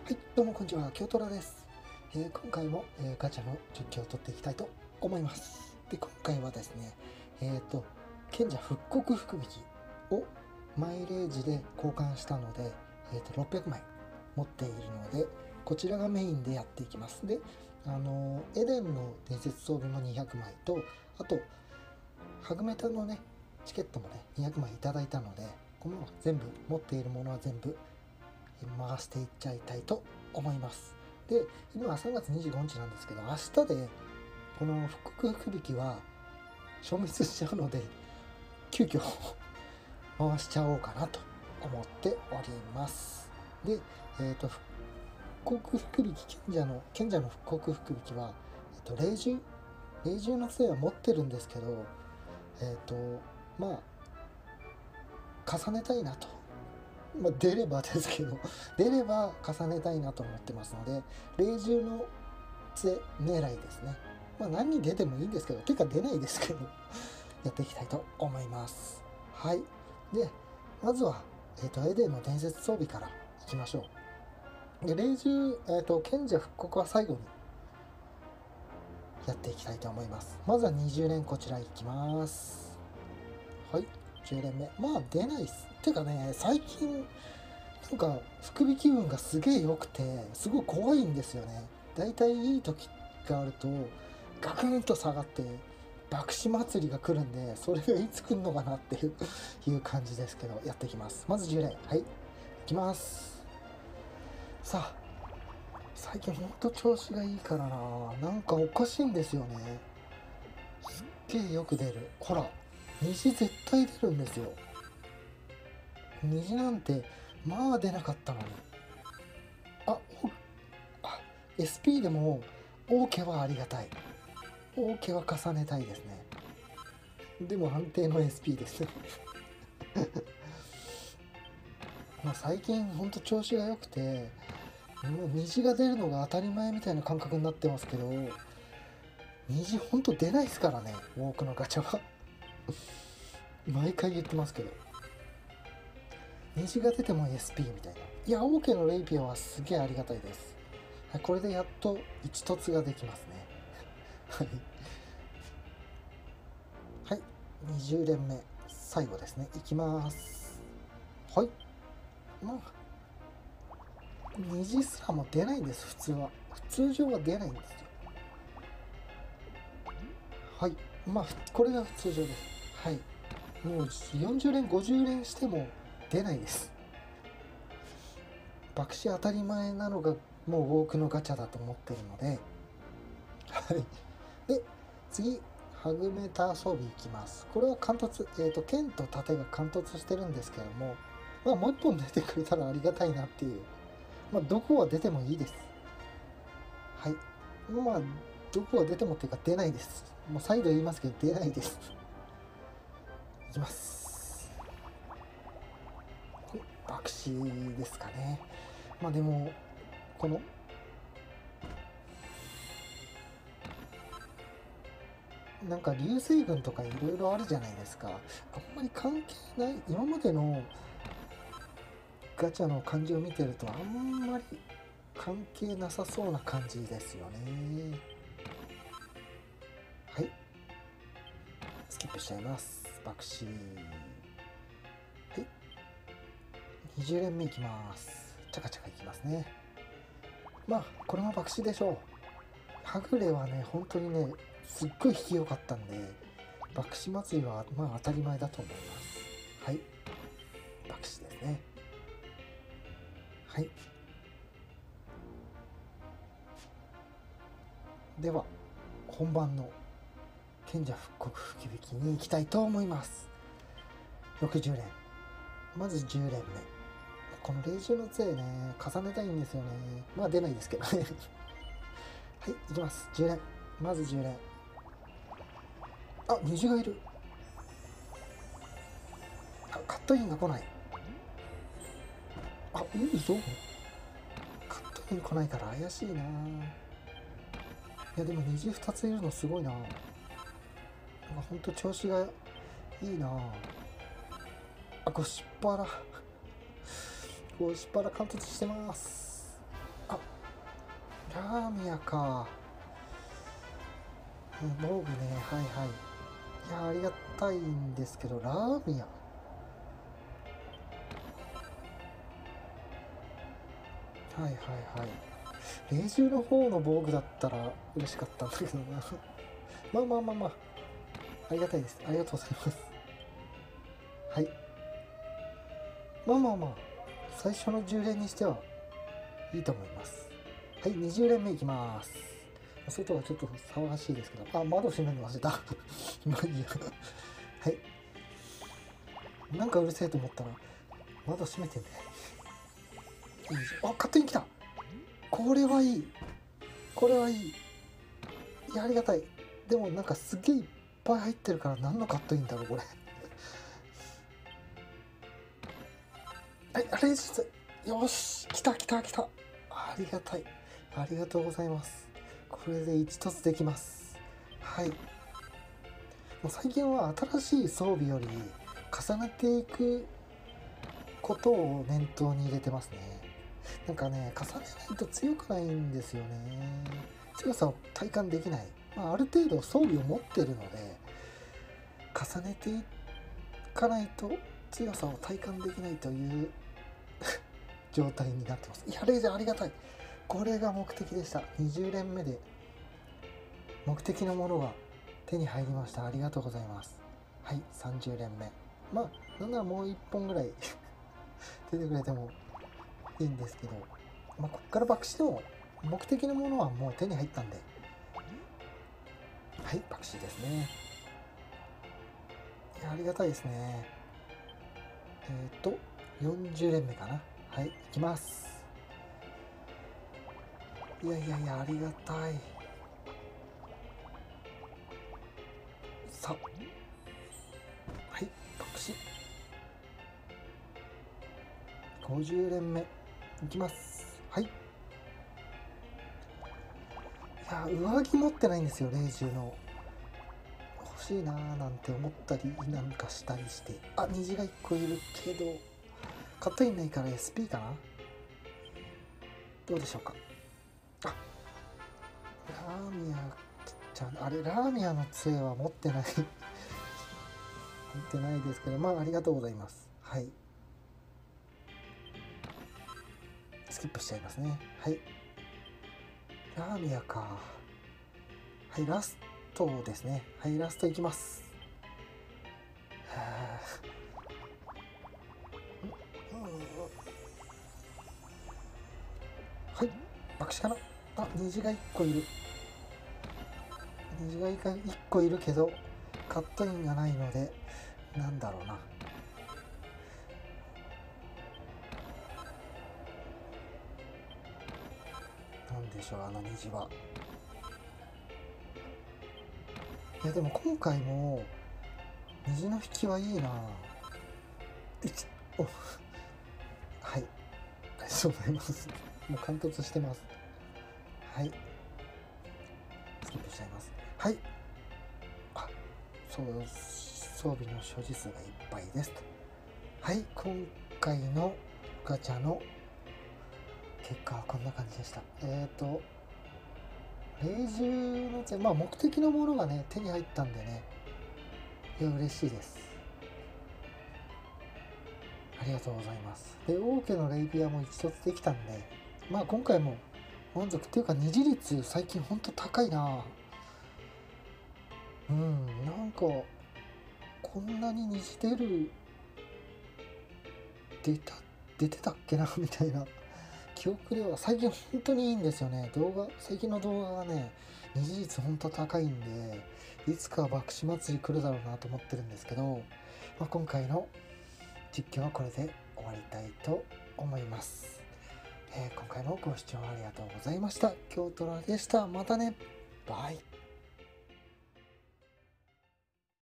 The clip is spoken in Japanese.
はい、どうもこんにちは、京トラです。今回も、ガチャの実況を取っていきたいと思います。で、今回はですね、賢者復刻福引きをマイレージで交換したので、600枚持っているので、こちらがメインでやっていきます。で、エデンの伝説装備も200枚と、あと、ハグメタのね、チケットもね、200枚いただいたので、この全部、持っているものは全部回していっちゃいたいと思います。で、今は3月25日なんですけど、明日でこの復刻福引きは消滅しちゃうので、急遽回しちゃおうかなと思っております。で、復刻福引き、賢者の復刻福引きは、霊獣の杖は持ってるんですけど、まあ重ねたいなと、出ればですけど出れば重ねたいなと思ってますので、霊獣の杖狙いですね。何に出てもいいんですけど、てか出ないですけどやっていきたいと思います。はい。で、まずは、エデンの伝説装備からいきましょう。で、霊獣、賢者復刻は最後にやっていきたいと思います。まずは20連こちらいきます。はい、10連目。出ないっす。てかね、最近なんか福引き運がすげえ良くて、すごい怖いんですよね。だいたいいい時があるとガクンと下がって爆死祭りが来るんで、それがいつ来るのかなっていう感じですけど、やっていきます。まず10連、はい、いきます。さあ、最近ほんと調子がいいからな、なんかおかしいんですよね。すっげえよく出る。ほら、虹絶対出るんですよ。虹なんて出なかったのに。SP でもオーケーはありがたい。オーケーは重ねたいですね。でも安定の SP です最近ほんと調子が良くて、もう虹が出るのが当たり前みたいな感覚になってますけど、虹ほんと出ないですからね、多くのガチャは毎回言ってますけど、虹が出ても SP みたいな。いや、オーケーのレイピアはすげえありがたいです。はい、これでやっと一突ができますねはいはい、20連目最後ですね、いきます。はい、虹すらも出ないんです。通常は出ないんですよ。はい、これが通常です。はい、もう40連50連しても出ないです。爆死当たり前なのがもう多くのガチャだと思ってるので、はい。で、次、ハグメタ装備いきます。これは貫突、剣と盾が貫突してるんですけども、もう一本出てくれたらありがたいなっていう。どこは出てもいいです。はい。どこは出てもっていうか出ないです。もう再度言いますけど出ないです。いきます。爆死ですかね。でも、このなんか流星群とかいろいろあるじゃないですか。あんまり関係ない、今までのガチャの感じを見てるとあんまり関係なさそうな感じですよね。はい、スキップしちゃいます。爆死。はい、20連目いきます。チャカチャカいきますね。これも爆死でしょう。はぐれはね、本当にね、すっごい引き良かったんで、爆死祭りは当たり前だと思います。はい、爆死ですね。はい、では本番の賢者復刻福引きに行きたいと思います。60連、まず10連目。この霊獣の杖ね、重ねたいんですよね。出ないですけどねはい、いきます。10連、まず10連。虹がいる。カットインが来ない。いいぞ。カットイン来ないから怪しいな。いやでも虹2ついるのすごいな。ほんと調子がいいな。ゴシッパラ貫突してます。 ラーミヤか。防具ね、はいはい。いや、ありがたいんですけど、ラーミヤ。はいはいはい。霊獣の方の防具だったら嬉しかったんだけどな。まあまあまあまあ。ありがたいです。ありがとうございます。はい。まあまあまあ。最初の10連にしてはいいと思います。はい、20連目いきます。外はちょっと騒がしいですけど、あ、窓閉めるの忘れた。まあいいや。はい。なんかうるせえと思ったら、窓閉めてね。いいじゃん。あ、勝手に来た。これはいい。これはいい。いや、ありがたい。でもなんかすげえいっぱい入ってるから何のカットインだろう、これ。はい、あれです。よし、来た来た来た。ありがたい。ありがとうございます。これで一突できます。はい。もう最近は新しい装備より重ねていくことを念頭に入れてますね。なんかね、重ねないと強くないんですよね。強さを体感できない。まあ、ある程度装備を持ってるので、重ねていかないと強さを体感できないという状態になってます。いや、レイジャーありがたい。これが目的でした。20連目で目的のものが手に入りました。ありがとうございます。はい、30連目。まあ、なんならもう1本ぐらい出てくれてもいいんですけど、まあ、こっから爆死でも目的のものはもう手に入ったんで、はい、爆死ですね。いや、ありがたいですね。40連目かな。はい、いきます。いやいやいや、ありがたい。さあ、はい、爆死。50連目いきます。はい。いや、上着持ってないんですよ、霊獣の。欲しいなーなんて思ったりなんかしたりして。あ、虹が1個いるけど、カットインないから SP かな。どうでしょうか。あ、ラーミアちゃん、あれ、ラーミアの杖は持ってない。持ってないですけど、まあ、ありがとうございます。はい。スキップしちゃいますね。はい。ラーミアか。はい、ラストですね。はい、ラストいきます。ははい、爆死かな。あ、虹が1個いる。虹が1個いるけど、カットインがないので、なんだろうな。なんでしょう、あの虹は。いや、でも今回も、虹の引きはいいな。お、はい。ありがとうございます。もう貫突してます。はい。スキップしちゃいます。はい。あ、そう、装備の所持数がいっぱいですと。はい、今回のガチャの結果はこんな感じでした。霊獣の杖、まあ目的のものがね、手に入ったんでね、いや、嬉しいです。ありがとうございます。で、王家のレイビアも一つできたんで、まあ今回も満足っていうか、二次率最近ほんと高いな。うん、なんか、こんなに虹出た、出てたっけなみたいな記憶では最近本当にいいんですよね。最近の動画がね、二次率本当高いんで、いつか爆死祭り来るだろうなと思ってるんですけど、まあ、今回の実況はこれで終わりたいと思います。今回もご視聴ありがとうございました。京トラでした。またね。バイ。